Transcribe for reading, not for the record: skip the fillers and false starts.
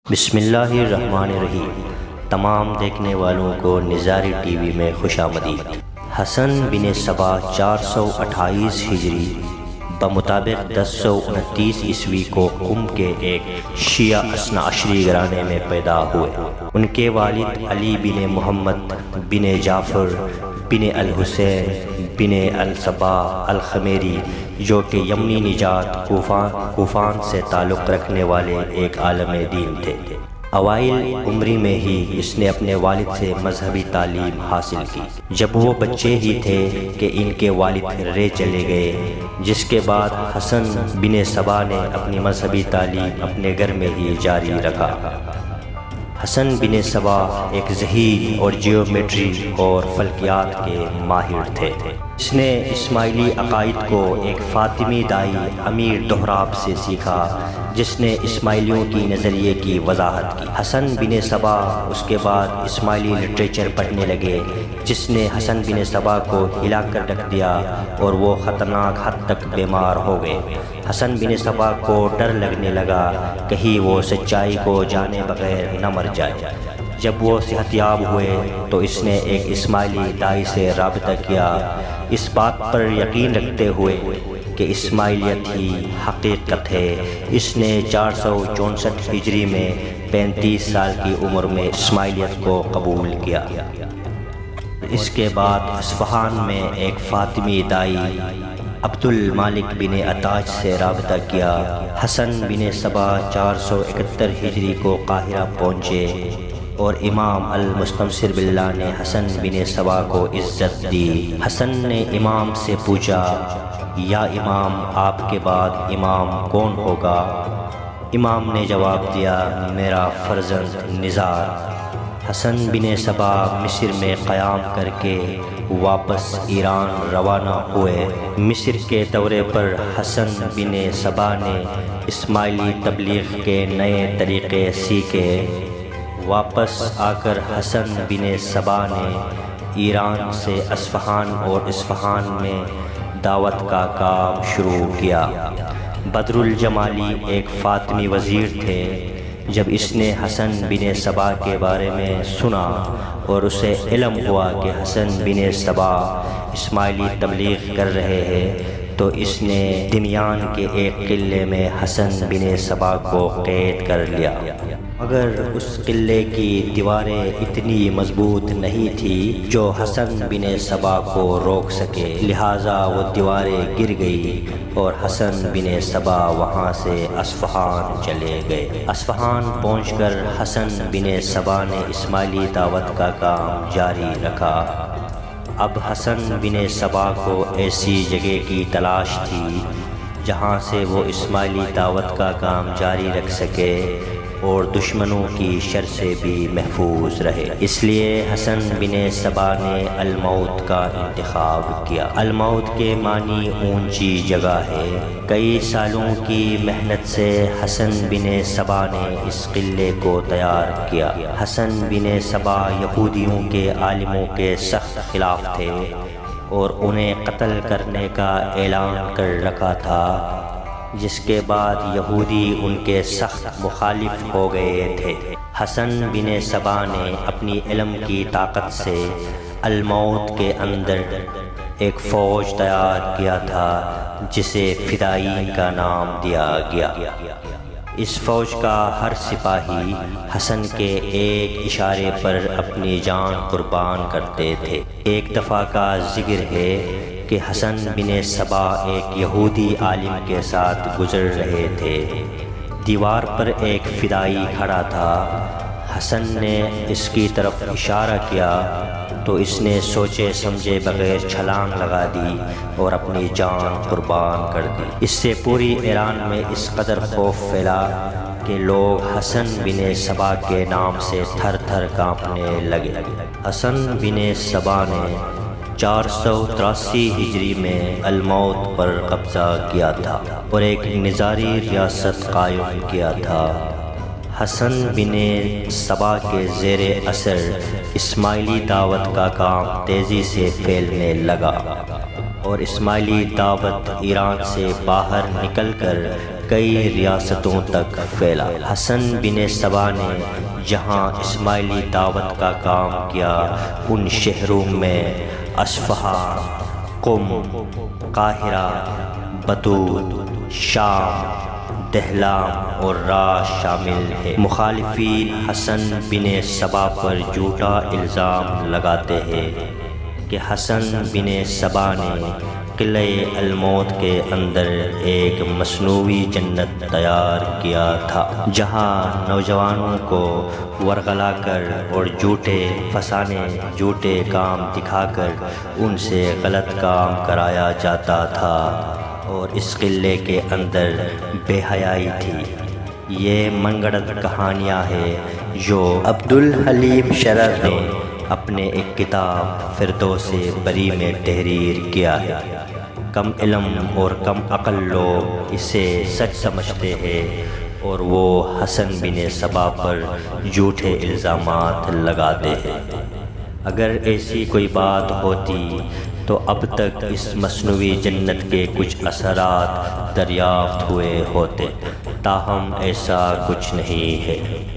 بسم اللہ الرحمن الرحیم۔ تمام دیکھنے والوں کو نظاری ٹی وی میں خوش آمدید۔ حسن بن صبا 428 ہجری بمطابق 1029 عیسوی کو قم کے ایک شیعہ اثنا عشری گھرانے میں پیدا ہوئے۔ ان کے والد علی بن محمد بن جعفر بن الحسین بن الصبا الخمیری، جو کہ یمنی نژاد کوفان سے تعلق رکھنے والے ایک عالم دین تھے۔ اوائل عمری میں ہی اس نے اپنے والد سے مذہبی تعلیم حاصل کی۔ جب وہ بچے ہی تھے کہ ان کے والد رہ چلے گئے، جس کے بعد حسن بن صبا نے اپنی مذہبی تعلیم اپنے گھر میں ہی جاری رکھا۔ حسن بن صبا ایک ذہین اور جیومیٹری اور فلکیات کے ماہر تھے۔ اس نے اسماعیلی عقائد کو ایک فاطمی دائی امیر دہراب سے سیکھا، جس نے اسماعیلیوں کی نظریے کی وضاحت کی۔ حسن بن صبا اس کے بعد اسماعیلی لٹریچر پڑھنے لگے، جس نے حسن بن صبا کو ہلا کر رکھ دیا اور وہ خطرناک حد تک بیمار ہو گئے۔ حسن بن صبا کو ڈر لگنے لگا کہیں وہ سچائی کو جانے بغیر نہ مر جائے۔ جب وہ صحت یاب ہوئے تو اس نے ایک اسماعیلی دائی سے رابطہ کیا، اس بات پر یقین رکھتے ہوئے کہ اسماعیلیت ہی حقیقت ہے۔ اس نے 464 ہجری میں 35 سال کی عمر میں اسماعیلیت کو قبول کیا۔ اس کے بعد اصفہان میں ایک فاطمی دائی عبد المالک بن عطاج سے رابطہ کیا۔ حسن بن صبا 471 ہجری کو قاہرہ پہنچے اور امام المستنصر باللہ نے حسن بن صبا کو عزت دی۔ حسن نے امام سے پوچھا، یا امام، آپ کے بعد امام کون ہوگا؟ امام نے جواب دیا، میرا فرزند نزار۔ حسن بن صبا مصر میں قیام کر کے واپس ایران روانہ ہوئے۔ مصر کے دورے پر حسن بن صبا نے اسماعیلی تبلیغ کے نئے طریقے سیکھے۔ واپس آ کر حسن بن صبا نے ایران سے اصفہان اور اصفہان میں دعوت کا کام شروع کیا۔ بدر الجمالی ایک فاطمی وزیر تھے۔ جب اس نے حسن بن صبا کے بارے میں سنا اور اسے علم ہوا کہ حسن بن صبا اسماعیلی تبلیغ کر رہے ہیں، تو اس نے دمیان کے ایک قلعے میں حسن بن صبا کو قید کر لیا، مگر اس قلعے کی دیواریں اتنی مضبوط نہیں تھی جو حسن بن صبا کو روک سکے، لہٰذا وہ دیواریں گر گئی اور حسن بن صبا وہاں سے اصفہان چلے گئے۔ اصفہان پہنچ کر حسن بن صبا نے اسماعیلی دعوت کا کام جاری رکھا۔ اب حسن بن صبا کو ایسی جگہ کی تلاش تھی جہاں سے وہ اسماعیلی دعوت کا کام جاری رکھ سکے اور دشمنوں کی شر سے بھی محفوظ رہے۔ اس لیے حسن بن صبا نے الموت کا انتخاب کیا۔ الموت کے معنی اونچی جگہ ہے۔ کئی سالوں کی محنت سے حسن بن صبا نے اس قلعے کو تیار کیا۔ حسن بن صبا یہودیوں کے عالموں کے سخت خلاف تھے اور انہیں قتل کرنے کا اعلان کر رکھا تھا، جس کے بعد یہودی ان کے سخت مخالف ہو گئے تھے۔ حسن بن صبا نے اپنی علم کی طاقت سے الموت کے اندر ایک فوج تیار کیا تھا جسے فدائین کا نام دیا گیا۔ اس فوج کا ہر سپاہی حسن کے ایک اشارے پر اپنی جان قربان کرتے تھے۔ ایک دفعہ کا ذکر ہے کہ حسن بن صبا ایک یہودی عالم کے ساتھ گزر رہے تھے۔ دیوار پر ایک فدائی کھڑا تھا۔ حسن نے اس کی طرف اشارہ کیا تو اس نے سوچے سمجھے بغیر چھلانگ لگا دی اور اپنی جان قربان کر دی۔ اس سے پوری ایران میں اس قدر خوف پھیلا کہ لوگ حسن بن صبا کے نام سے تھر تھر کانپنے لگے۔ حسن بن صبا نے 483 ہجری میں الموت پر قبضہ کیا تھا اور ایک نظاری ریاست قائم کیا تھا۔ حسن بن صبا کے زیر اثر اسماعیلی دعوت کا کام تیزی سے پھیلنے لگا اور اسماعیلی دعوت ایران سے باہر نکل کر کئی ریاستوں تک پھیلا۔ حسن بن سبا نے جہاں اسماعیلی دعوت کا کام کیا، ان شہروں میں اصفہان، قم، قاہرہ، بطوط، شام، دہلام اور راش شامل ہے۔ مخالفین حسن بن سبا پر جھوٹا الزام لگاتے ہیں کہ حسن بن سبا نے قلعہ الموت کے اندر ایک مصنوعی جنت تیار کیا تھا، جہاں نوجوانوں کو ورغلا کر اور جھوٹے فسانے، جھوٹے کام دکھا کر ان سے غلط کام کرایا جاتا تھا، اور اس قلعے کے اندر بے حیائی تھی۔ یہ من گھڑت کہانیاں ہیں جو عبدالحلیم شرر نے اپنے ایک کتاب فردوس بری میں تحریر کیا ہے۔ کم علم اور کم عقل لوگ اسے سچ سمجھتے ہیں اور وہ حسن بن سبا پر جھوٹے الزامات لگاتے ہیں۔ اگر ایسی کوئی بات ہوتی تو اب تک اس مصنوعی جنت کے کچھ اثرات دریافت ہوئے ہوتے، تاہم ایسا کچھ نہیں ہے۔